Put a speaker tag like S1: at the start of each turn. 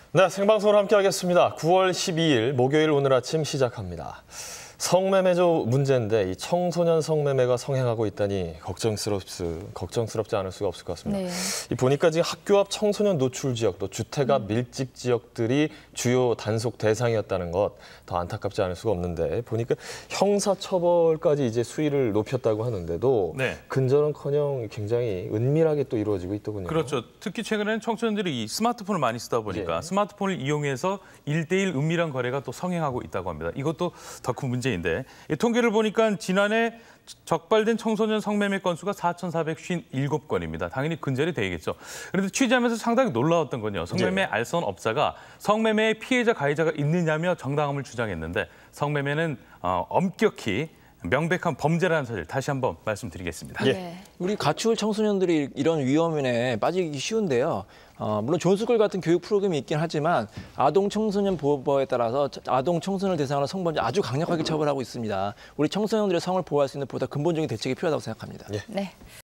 S1: 네, 생방송으로 함께하겠습니다. 9월 12일 목요일 오늘 아침 시작합니다. 성매매조 문제인데 이 청소년 성매매가 성행하고 있다니 걱정스럽지 않을 수가 없을 것 같습니다.
S2: 네.
S1: 이 보니까 지금 학교 앞 청소년 노출 지역, 또 주택 앞 밀집 지역들이 주요 단속 대상이었다는 것 더 안타깝지 않을 수가 없는데 보니까 형사처벌까지 이제 수위를 높였다고 하는데도
S3: 네.
S1: 근절은커녕 굉장히 은밀하게 또 이루어지고 있더군요.
S3: 그렇죠. 특히 최근에는 청소년들이 이 스마트폰을 많이 쓰다 보니까
S1: 예.
S3: 스마트폰을 이용해서 1대1 은밀한 거래가 또 성행하고 있다고 합니다. 이것도 더 큰 문제인데 이 통계를 보니까 지난해 적발된 청소년 성매매 건수가 4,457건입니다. 당연히 근절이 되겠죠. 그런데 취재하면서 상당히 놀라웠던 건요. 성매매 알선 업자가 성매매의 피해자 가해자가 있느냐며 정당함을 주장했는데 성매매는 엄격히 명백한 범죄라는 사실 다시 한번 말씀드리겠습니다.
S1: 예.
S2: 네.
S4: 우리 가출 청소년들이 이런 위험에 빠지기 쉬운데요. 물론 존스쿨 같은 교육 프로그램이 있긴 하지만 아동 청소년 보호법에 따라서 아동 청소년을 대상으로 성범죄 아주 강력하게 처벌하고 있습니다. 우리 청소년들의 성을 보호할 수 있는 보다 근본적인 대책이 필요하다고 생각합니다.
S1: 예.
S2: 네.